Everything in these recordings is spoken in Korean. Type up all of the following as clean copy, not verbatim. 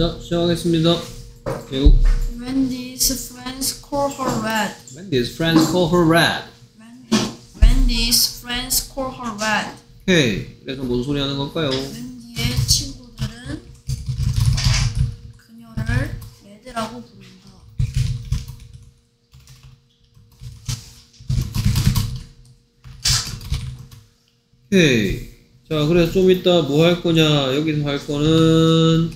자, 시작하겠습니다. 배우. Wendy's friends call her red. Wendy's friends call her red. Wendy's friends call her red. 오케이. 그래서 뭔 소리 하는 걸까요? 웬디의 친구들은 그녀를 레드라고 부른다. 오케이. 자, 그래서 좀 이따 뭐 할 거냐? 여기서 할 거는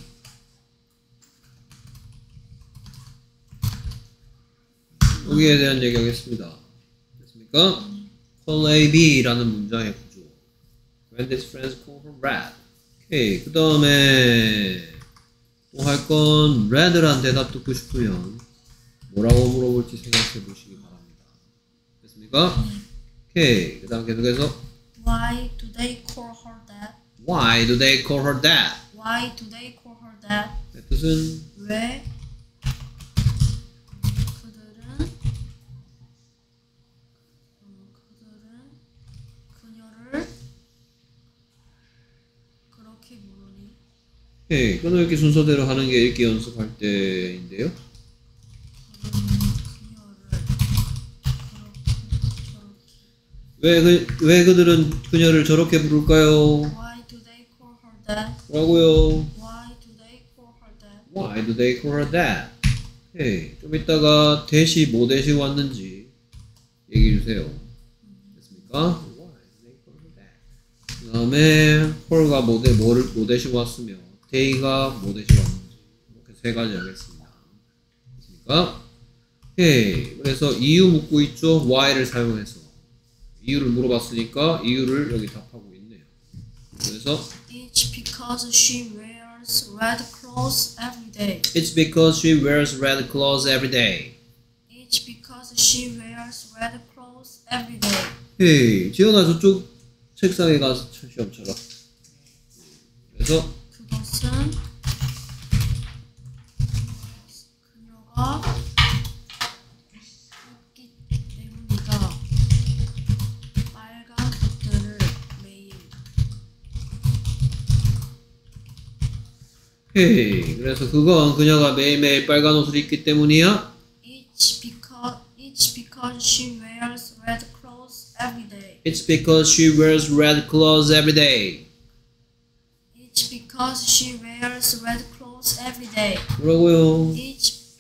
여기에 대한 얘기 하겠습니다. 됐습니까? Call A, B라는 문장의 구조. Wendy's friends call her red. 오케이. 그 다음에 또 할 건 red란 대답 듣고 싶으면 뭐라고 물어볼지 생각해 보시기 바랍니다. 됐습니까? 오케이. 그 다음 계속해서 Why do they call her that? Why do they call her that? Why do they call her that? 그 뜻은 왜 그들은 그녀를 그렇게 부르니? 오케이. 끊어읽기 순서대로 하는 게 읽기 연습할 때인데요. 왜 그들은 그녀를 저렇게 부를까요? Why do they call her that? 뭐라고요? Why do they call her that? Why do they call her that? 오케이. 좀 이따가 대시 뭐 대시 왔는지 얘기해 주세요. 됐습니까? Why do they call her that? 그 다음에 홀가 뭐 대시 왔으며 데이가 뭐 대시 왔는지 이렇게 세 가지 하겠습니다. 됐습니까? 오케이. 그래서 이유 묻고 있죠? Why를 사용해서 이유를 물어봤으니까 이유를 여기 답하고 있네요. 그래서 It's because she wears red clothes every day. It's because she wears red clothes every day. It's because she wears red clothes every day. 헤이, 지연아 저쪽 책상에 가서 시험 쳐라. 그래서 그것은 그녀가 입기 때문이다. 빨간 옷들을 매일. 헤이, 그래서 그건 그녀가 매일매일 빨간 옷을 입기 때문이야. It's because she wears red clothes every day. It's because she wears red clothes every day. It's because she wears red clothes every day. 뭐라고요? It's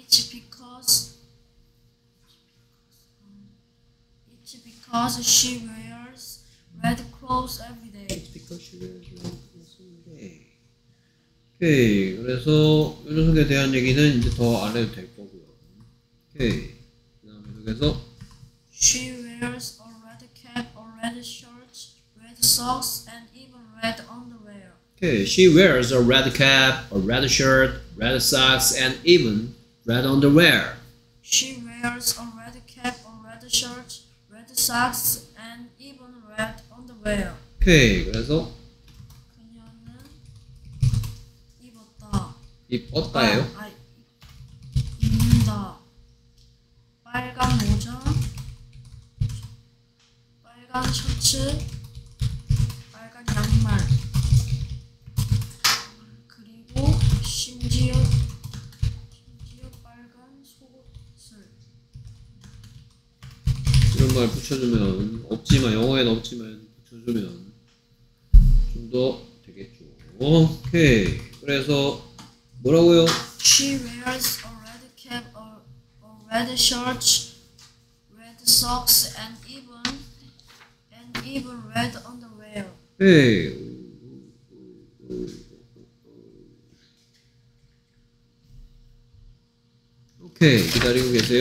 because she wears red clothes every day. It's because she wears red clothes every day. 오케이, 그래서 이 녀석에 대한 얘기는 이제 더 안 해도 될 거고요. 오케이, 그 다음에 계속해서 She wears a red cap, a red shirt, red socks, and even red underwear. Okay, she wears a red cap, a red shirt, red socks, and even red underwear. She wears a red cap, a red shirt, red socks, and even red underwear. Okay, 그래서 그녀는 입었다. 입었다예요. 입는다. 빨간 모자, 빨간 셔츠, 빨간 양말. 그리고 심지어 빨간 속옷을. 이런 말 붙여주면 없지만 영어에는 없지만 붙여주면 좀 더 되겠죠. 오케이. 그래서 뭐라고요? She wears a red cap, a red shirt, red socks, and even red underwear. Hey. 오케이. 기다리고 계세요.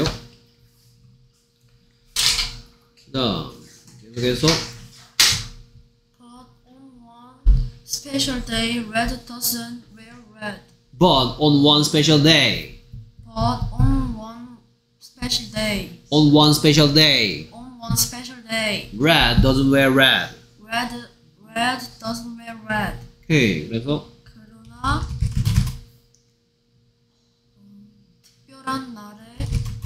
자, 계속해서 But on one special day, red doesn't wear red. But on one special day. But on one special day. On one special day. On one special day. Red doesn't wear red. Red doesn't wear red. 오케이. 그래서 그러나 특별한 날에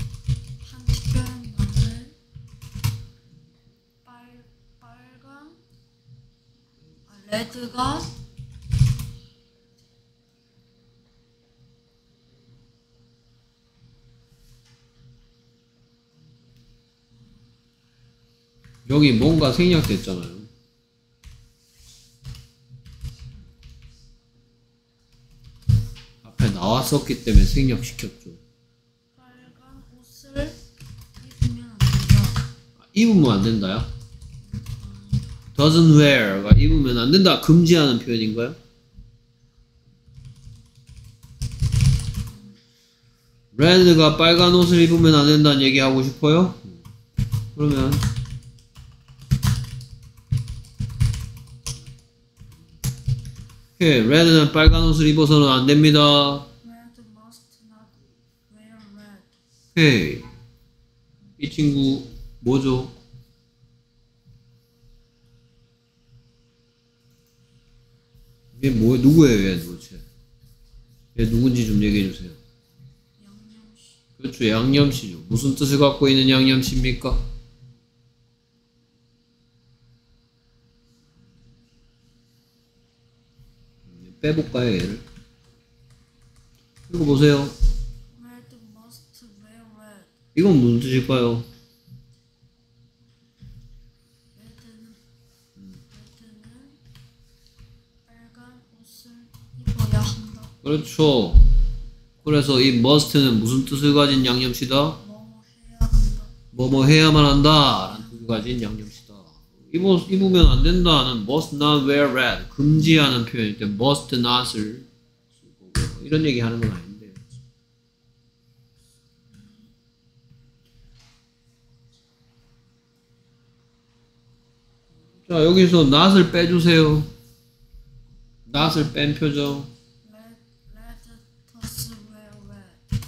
빨간 레드가 여기 뭔가 생략됐잖아요. 앞에 나왔었기 때문에 생략시켰죠. 빨간 옷을 입으면 안 된다. 입으면 안 된다요? doesn't wear가 입으면 안 된다. 금지하는 표현인가요? red가 빨간 옷을 입으면 안 된다는 얘기 하고 싶어요? 그러면 오케이, red는 빨간 옷을 입어서는 안 됩니다. Red must not wear red. 오케이, 이 친구 뭐죠? 얘 누구예요, 얘 도대체? 얘 누군지 좀 얘기해 주세요. 양념시. 그렇죠, 양념씨죠. 무슨 뜻을 갖고 있는 양념씨입니까? 빼볼까요, 얘를? 이거 보세요. Red must wear red. 이건 무슨 뜻일까요? 레드는 빨간 옷을 입어야 한다. 그렇죠. 그래서 이 must는 무슨 뜻을 가진 양념시다? 뭐뭐 해야 한다. 뭐뭐 해야만 한다 라는 뜻을 가진 양념시다. 입으면 안 된다는 must not wear red 금지하는 표현일 때 must not을 쓰고 이런 얘기 하는 건 아닌데. 자, 여기서 not을 빼주세요. not을 뺀 표정. Red does wear red.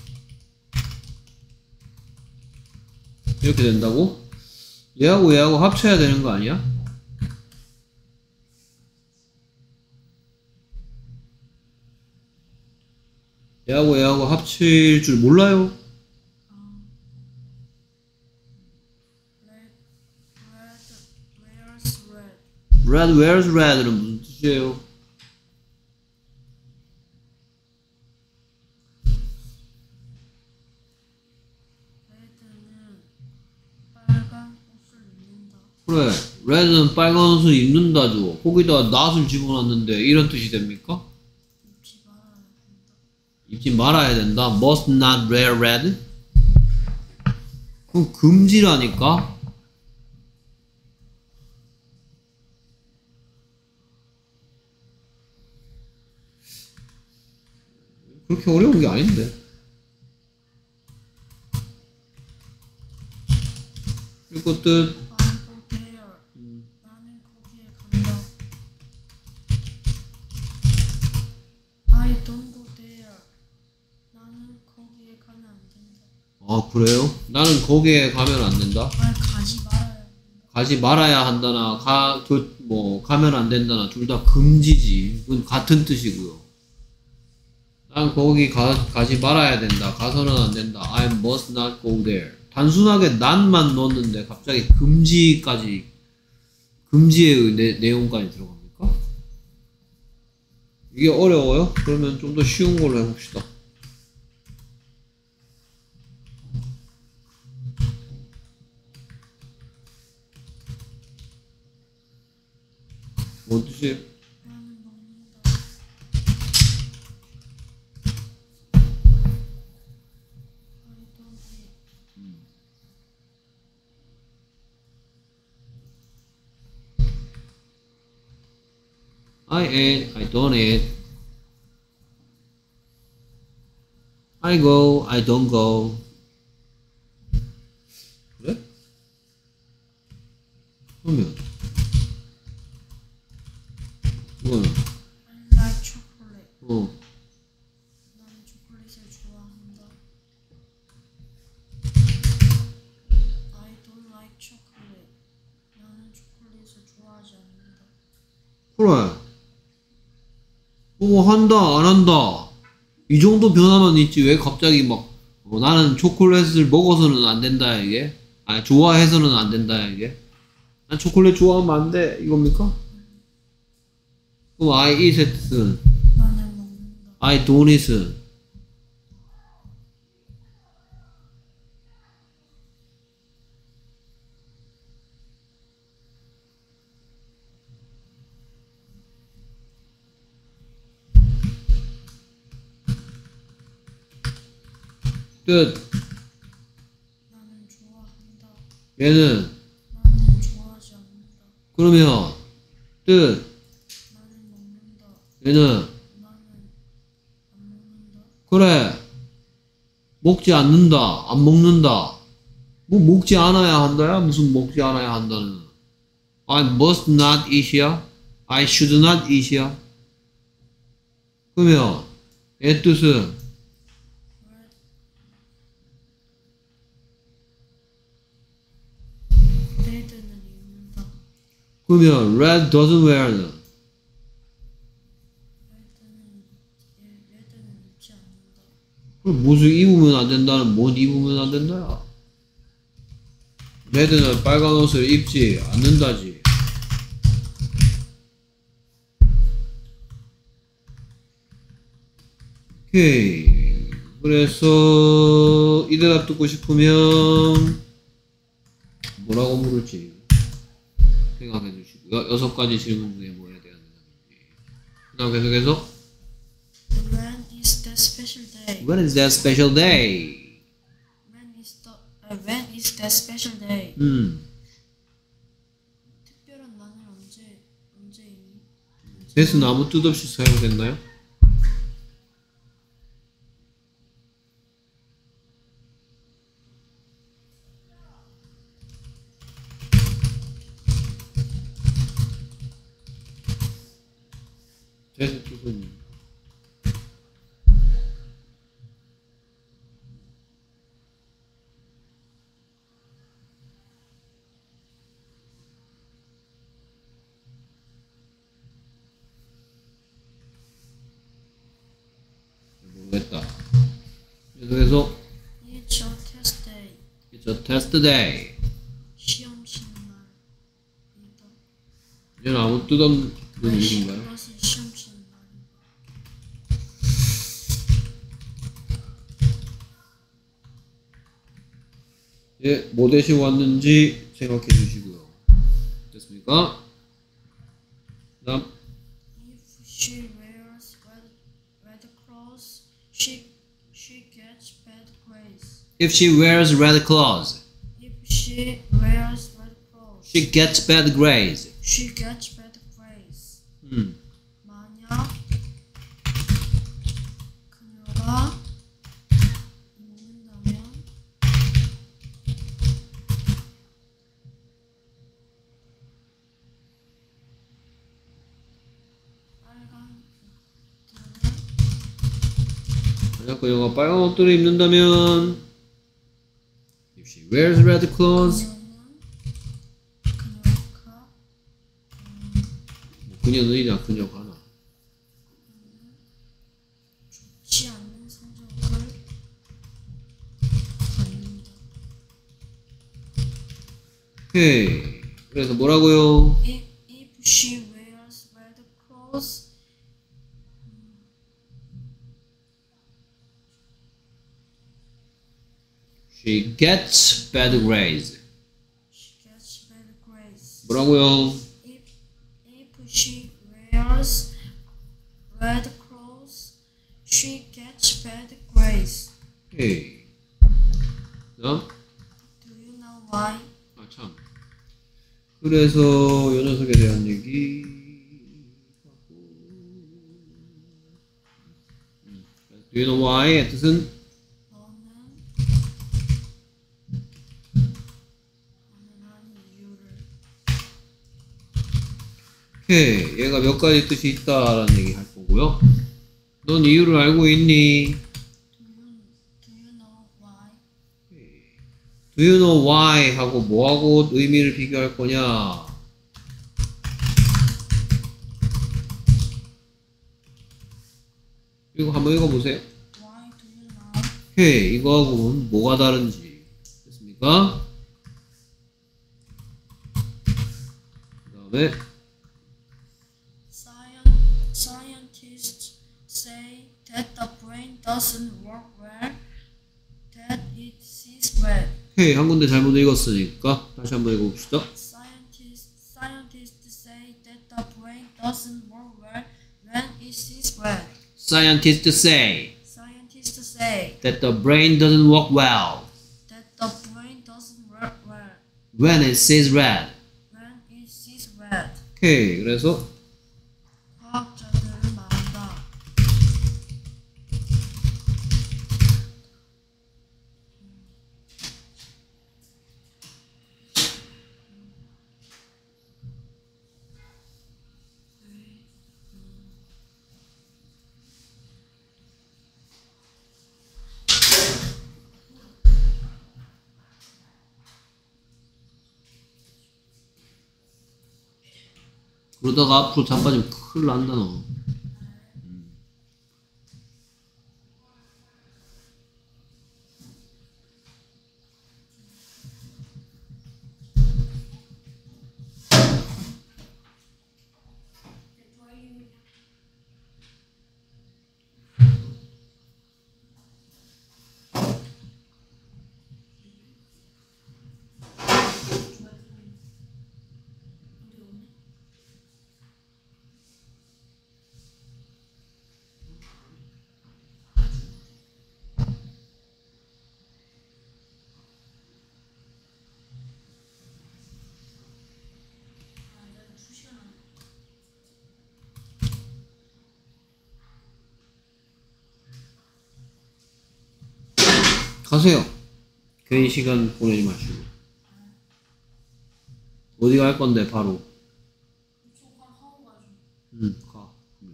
이렇게 된다고? 얘하고 얘하고 합쳐야 되는 거 아니야? 얘하고 얘하고 합칠 줄 몰라요? Red wears red. Red wears red는 무슨 뜻이에요? Red는 빨간 옷을 입는다. 그래, red는 빨간 옷을 입는다죠. 거기다가 not을 집어넣었는데 이런 뜻이 됩니까? 입지 말아야 한다. 입지 말아야 된다. Must not wear red? 그럼 금지라니까? 그렇게 어려운 게 아닌데. 이거 뜻. I go there. 나는 거기에 간다. I don't go there. 나는 거기에 가면 안 된다. 아, 그래요? 나는 거기에 가면 안 된다? 아, 가지 말아야 한다. 가지 말아야 한다나, 가면 안 된다나, 둘 다 금지지. 그건 같은 뜻이고요. 난 거기 가지 말아야 된다. 가서는 안 된다. I must not go there. 단순하게 not만 넣었는데 갑자기 금지의 내용까지 들어갑니까? 이게 어려워요? 그러면 좀 더 쉬운 걸로 해봅시다. 뭔 뜻이에요? 나는 먹는다. I don't eat. I ate, I don't eat. I go, I don't go. 그래? 그러면 이거는 I like chocolate. 나는 초콜릿을 좋아한다. I don't like chocolate. 나는 초콜릿을 좋아하지 않는다. 그래. 뭐 한다, 안 한다. 이 정도 변화만 있지 왜 갑자기 막 나는 초콜릿을 먹어서는 안 된다 이게? 아니 좋아해서는 안 된다 이게? 난 초콜릿 좋아하면 안 돼 이겁니까? 그럼 I eat it은 나는 먹는다. I don't eat은 뜻. 나는 좋아한다. 얘는 나는 좋아하지 않는다. 그러면 뜻. 나는 먹는다. 얘는 나는 안 먹는다. 그래. 먹지 않는다. 안 먹는다. 뭐 먹지 않아야 한다야? 무슨 먹지 않아야 한다는. I must not eat이야? I should not eat이야? 그러면 얘 뜻은 레드는 입는다. 그러면 red doesn't wear는 레드는 입지 않는다. 그럼 무슨 입으면 안 된다는 뭔 입으면 안 된다야? 레드는 빨간 옷을 입지 않는다지. 오케이. 그래서 이 대답 듣고 싶으면 뭐라고 물을지 생각해 주시고요. 6가지 질문 중에 뭐에 대한 대답인지. 그 다음 계속해서 When is that special day? When is that special day? When is that special day? 특별한 날은 언제이니? that은 아무 뜻 없이 사용됐나요? that의 뜻은 모르겠다. 계속해서 It's your test day. It's a test day. 시험 치는 날이다. 얘는 아무 뜻 없는 일인가요? 이것은 시험 치는 날이다. 예, 뭐 대신 왔는지 생각해 주시고요. 됐습니까? 다음 If she wears red clothes, she gets bad grades. If she wears red clothes, If she wears red clothes, she gets bad grades. she gets bad grades. 음. 만약 그녀가 입는다면 빨간 옷들은 만약 그녀가 빨간 옷들을 입는다면 If she wears red clothes 그녀는이나 그녀가나 좋지 않는 성적을 받는다. 오케이. 그래서 뭐라고요? If she wears red clothes, She gets bad grades. she gets bad grades. 뭐라고요? If she wears red clothes, she gets bad grades. 오케이. 그다음 Do you know why? 아 참. 그래서 요 녀석에 대한 얘기. Do you know why의 뜻은 너는 아는 이유를. 오케이. 얘가 몇 가지 뜻이 있다라는 얘기 할 거고요. 넌 이유를 알고 있니? Do you know why? Do you know why 하고 뭐하고 의미를 비교할 거냐? 이거 한번 읽어보세요. Why do you know? 오케이. 이거하고는 뭐가 다른지. 됐습니까? 그 다음에 Scientists say that the brain doesn't work well, that it sees well. 오케이. 한 군데 잘못 읽었으니까 다시 한번 읽어봅시다. Scientists say that the brain doesn't work well when it sees well. Scientists say Scientists say that the brain doesn't work well that the brain doesn't work well when it sees red. when it sees red. 오케이. 그래서 과학자들은 말한다. 그러다가 앞으로 자빠지면 큰일 난다 너. 가세요. 괜히 시간 보내지 마시고. 어디 갈 건데 바로? 가.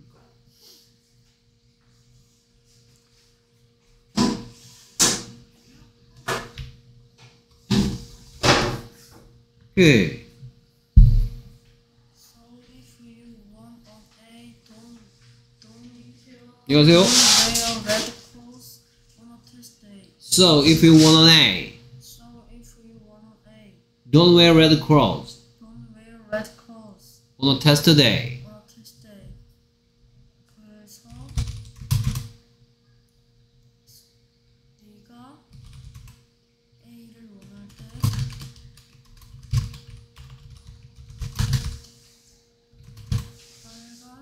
오케이. So if you want an A, don't 안녕하세요. wear red clothes on a test day. So if you want an A, So if you want an A, don't wear red clothes don't wear red clothes on a test day. on a test day. 그래서 네가 A를 원할 때 빨간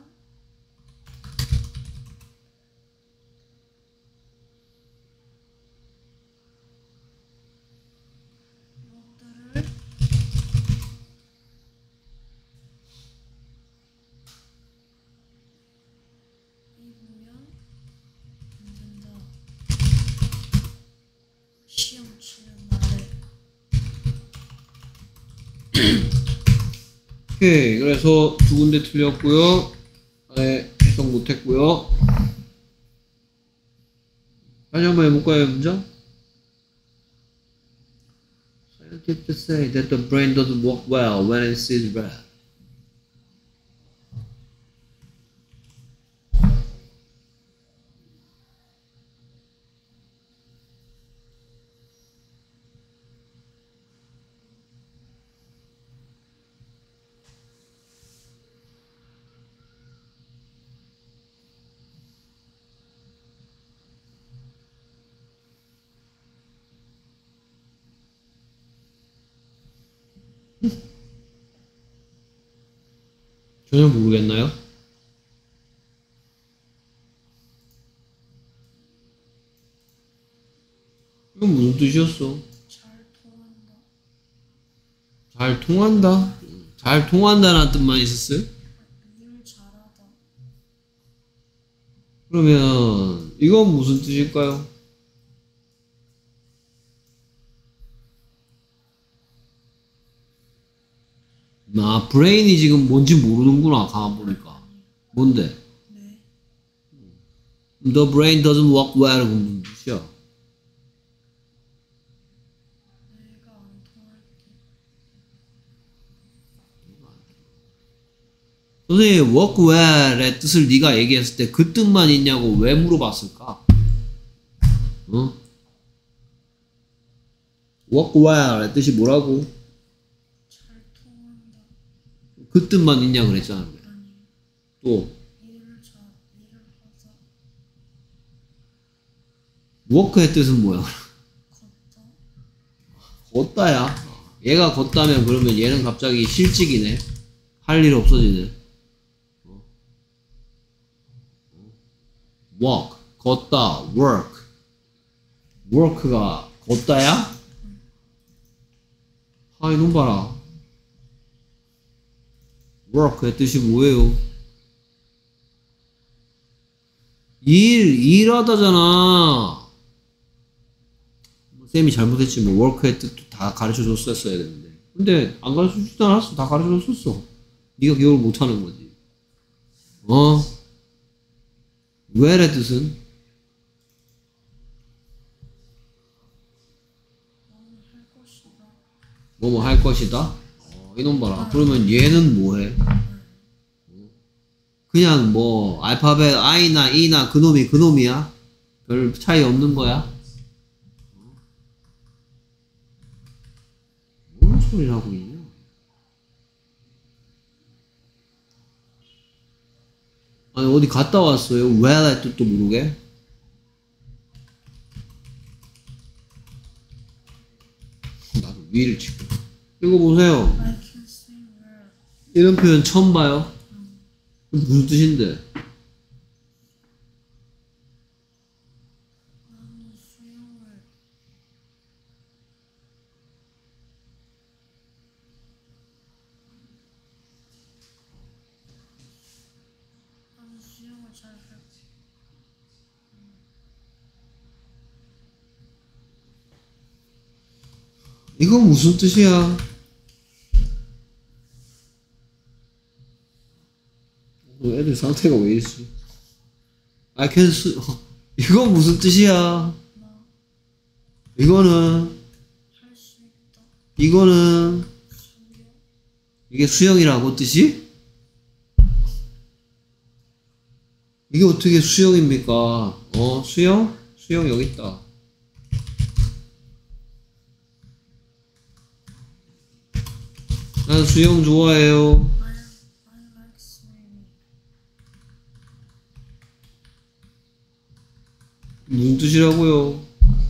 옷들을 입으면 안 된다. 시험 치는 날에 오케이. 그래서 두 군데 틀렸고요. 네, 해석 못했고요. 다시 한번 해볼까요, 문장? Scientists say that the brain doesn't work well when it sees red. 전혀 모르겠나요? 이건 무슨 뜻이었어? 잘 통한다. 잘 통한다? 잘 통한다라는 뜻만 있었어요? 일 잘하다. 그러면 이건 무슨 뜻일까요? 나 브레인이 지금 뭔지 모르는구나. 가만 보니까. 뭔데? 네. The brain doesn't work well. 그건 무슨 뜻이야? 내가 안 통할 때. 선생님, work well의 뜻을 네가 얘기했을 때 그 뜻만 있냐고 왜 물어봤을까? 어? work well의 뜻이 뭐라고? 잘 통한다. 그 뜻만 있냐 그랬잖아. 아니. 또 일을 하자. work의 뜻은 뭐야? 걷다. 걷다야. 얘가 걷다면 그러면 얘는 갑자기 실직이네. 할 일 없어지네. walk, 걷다, work. work가 걷다야? 아, 이놈 봐라. work의 뜻이 뭐예요? 일하다잖아. 쌤이 잘못했지, 뭐, work의 뜻도 다 가르쳐 줬었어야 되는데. 근데, 안 가르쳐 주지도 않았어. 다 가르쳐 줬었어. 네가 기억을 못 하는 거지. where의 뜻은? 할 것이다. 뭐뭐 할 것이다? 이놈 봐라. 그러면 얘는 뭐해? 그냥 뭐, 알파벳 I나 E나 그놈이 그놈이야? 별 차이 없는 거야? 뭔 소리를 하고 있냐? 아니, 어디 갔다 왔어요? where의 뜻도 모르게? 나도 위를 치고. 이거 보세요. I can swim well. 이런 표현 처음 봐요. 무슨 뜻인데? 나는 수영을 잘 할. 이건 무슨 뜻이야? 애들 상태가 왜 이러지? I can 이건 무슨 뜻이야? 나 이거는 할 수 있다. 이거는 수영 이게 수영이라고 뜻이? 이게 어떻게 수영입니까? 수영? 수영 여기 있다. 난 수영 좋아해요. I like swimming. 무슨 뜻이라고요?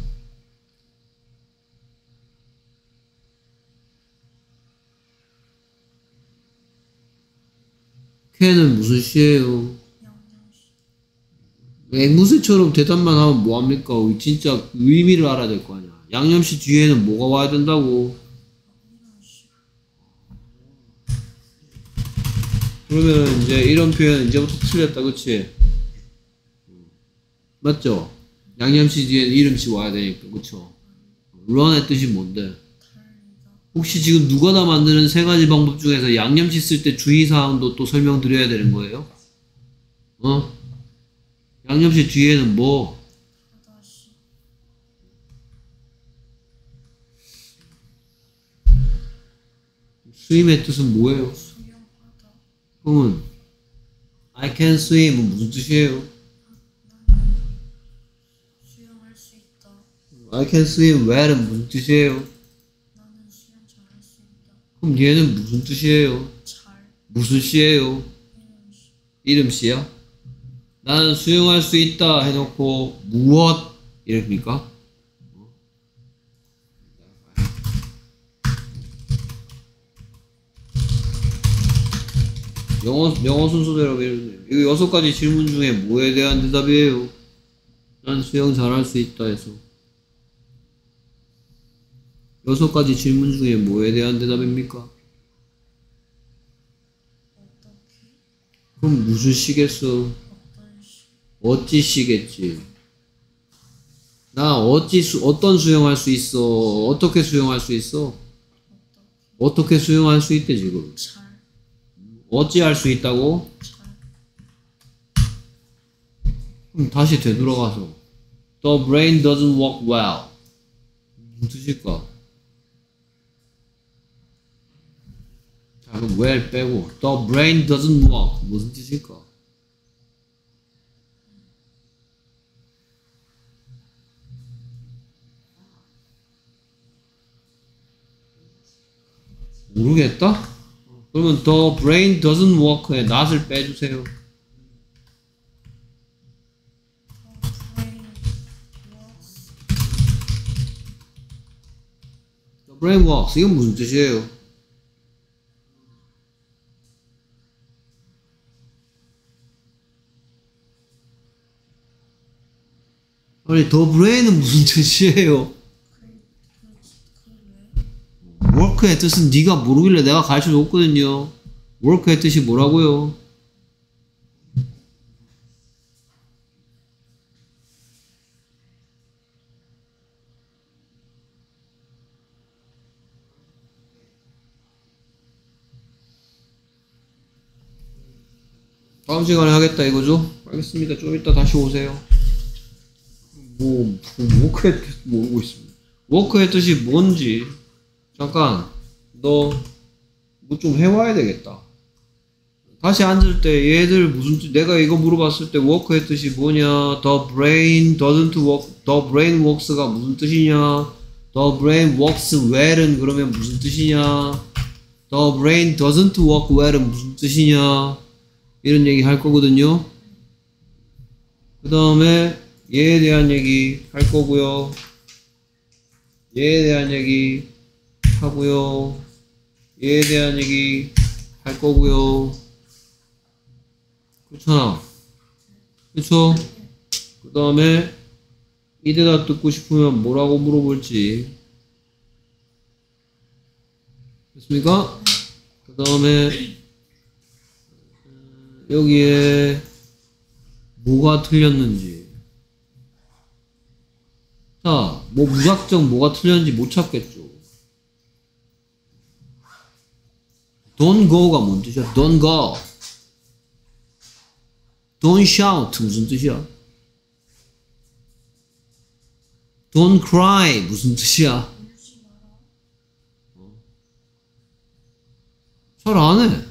캔은 무슨 시예요? 양념시 앵무새처럼 대답만 하면 뭐합니까? 진짜 의미를 알아야 될 거 아니야. 양념시 뒤에는 뭐가 와야 된다고? 이런 식. 그러면 이제 이런 표현 이제부터 틀렸다, 그치? 맞죠? 양념시 뒤에는 이름시 와야 되니까, 그쵸? run의 뜻이 뭔데? 달리다. 혹시 지금 누가 다 만드는 세 가지 방법 중에서 양념시 쓸 때 주의사항도 또 설명드려야 되는 거예요? 양념시 뒤에는 뭐? 바다시 스윙의 뜻은 뭐예요? 수영하다. 그러면 I can swim은 무슨 뜻이에요? 나는 수영할 수 있다. I can swim well은 무슨 뜻이에요? 나는 수영 잘할 수 있다. 그럼 얘는 무슨 뜻이에요? 잘 무슨 시예요? 이런 식. 이름시야? 나는 수영할 수 있다 해놓고 무엇? 이럽니까? 영어 순서대로 이러네요. 이거 6가지 질문 중에 뭐에 대한 대답이에요? 난 수영 잘할 수 있다 해서 6가지 질문 중에 뭐에 대한 대답입니까? 어떻게 그럼 무슨 시겠어? 어떤 식 어찌 시겠지? 나 어떤 수영할 수 있어? 어떻게 수영할 수 있어? 어떻게 수영할 수 있대 지금? 잘 어찌 할 수 있다고? 잘 그럼 다시 되돌아가서 The brain doesn't work well. 무슨 뜻일까? 자 그럼 well 빼고 The brain doesn't work 무슨 뜻일까? 모르겠다? 그러면 The brain doesn't work에 not을 빼주세요. brain works The brain works 이건 무슨 뜻이에요? 아니, 더 브레인은 무슨 뜻이에요? work의 뜻은 네가 모르길래 내가 가르쳐 줬거든요. work의 뜻이 뭐라고요? 다음 시간에 하겠다 이거죠? 알겠습니다. 좀 이따 다시 오세요. 워크의 뜻 모르고 있습니다. 워크의 뜻이 뭔지 잠깐 너 뭐 좀 해와야 되겠다. 다시 앉을 때 얘들 무슨 뜻, 내가 이거 물어봤을 때 워크의 뜻이 뭐냐? The brain doesn't work, the brain works가 무슨 뜻이냐? The brain works well은 그러면 무슨 뜻이냐? The brain doesn't work well은 무슨 뜻이냐? 이런 얘기 할 거거든요. 그 다음에 얘에 대한 얘기 할 거고요. 얘에 대한 얘기 하고요. 얘에 대한 얘기 할 거고요. 그렇잖아. 그쵸? 그 다음에 이 대답 듣고 싶으면 뭐라고 물어볼지. 됐습니까? 그 다음에 여기에 뭐가 틀렸는지. 자, 뭐 무작정 뭐가 틀렸는지 못 찾겠죠. Don't go가 뭔 뜻이야? Don't go. Don't shout 무슨 뜻이야? Don't cry 무슨 뜻이야? 잘 안 해.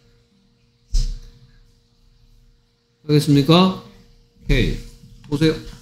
알겠습니까? 오케이. 보세요.